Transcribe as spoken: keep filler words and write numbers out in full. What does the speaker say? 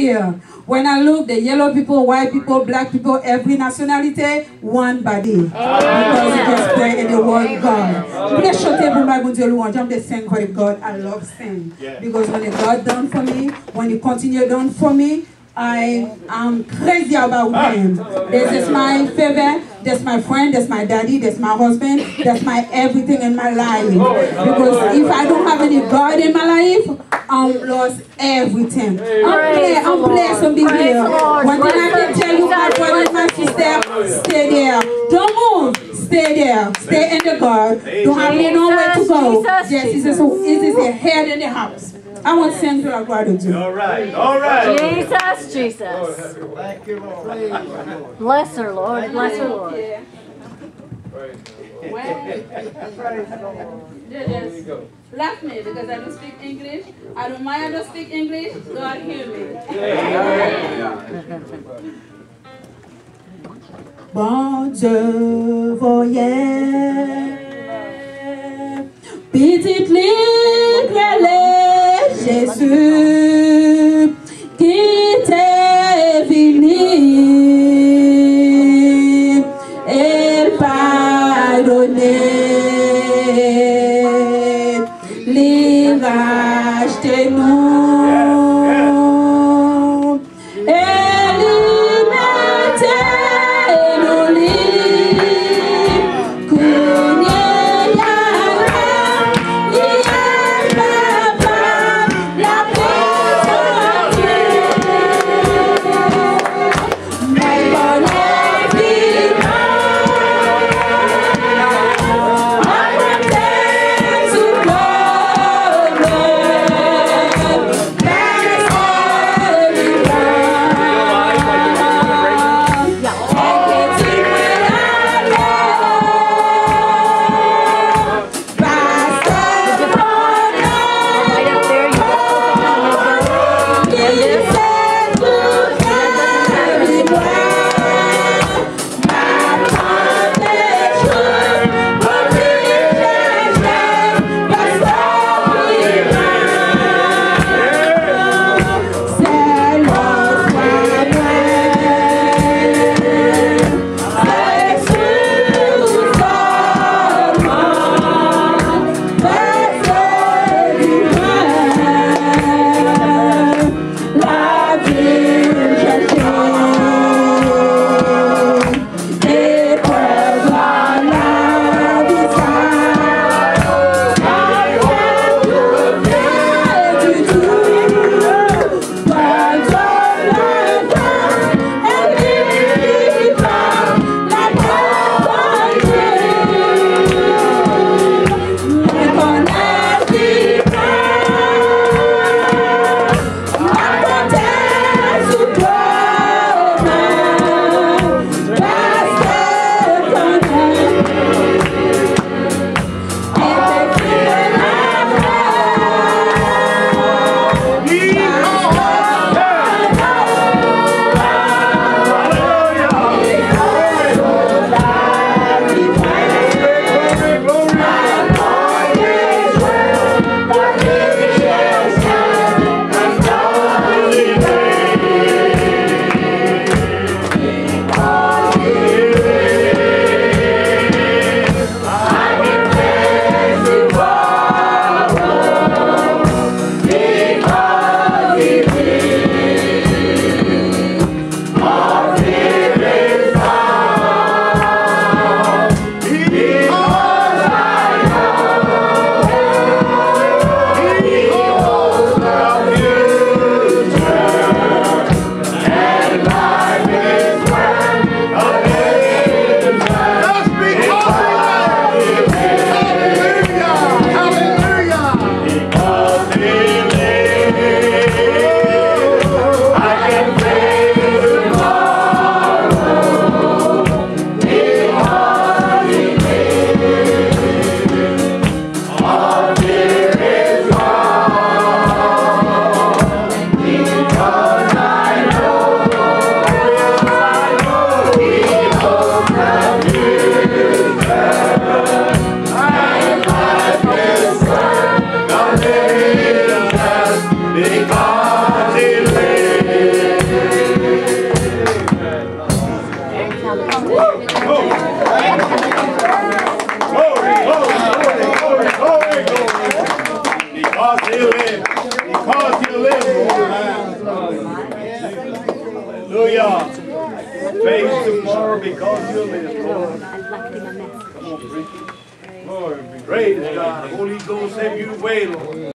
here. When I look, the yellow people, white people, black people, every nationality, one body. Amen. Because it just pray in the word God. Please show table my good louange. I'm just saying for the God. I love sing. Yeah. Because when the God done for me, when He continue done for me, I am crazy about Him. This is my favorite. That's my friend. That's my daddy. That's my husband. That's my everything in my life. Because if I don't have any God in my life, I'm lost everything. I'm blessed. I'm blessed to be here. One thing I can tell you, my brother and my sister, stay there. Don't move. Stay there. Stay in the God. Don't have nowhere to go. Yes, this is the head in the house. I want to send to our gratitude. All right, all right. Jesus, Jesus. Thank you, Lord. Bless her, Lord. Bless her, Lord. Just laugh me because I don't speak English. I don't mind I don't speak English. God hear me. Bon Dieu voyait petite ligne Jésus qui t'est venu et pardonné les racheter nous et liberté nous libres connaît la la Hallelujah. Face tomorrow because you live, Lord. Come on, preach. Lord, praise God. Holy Ghost, have you way, Lord.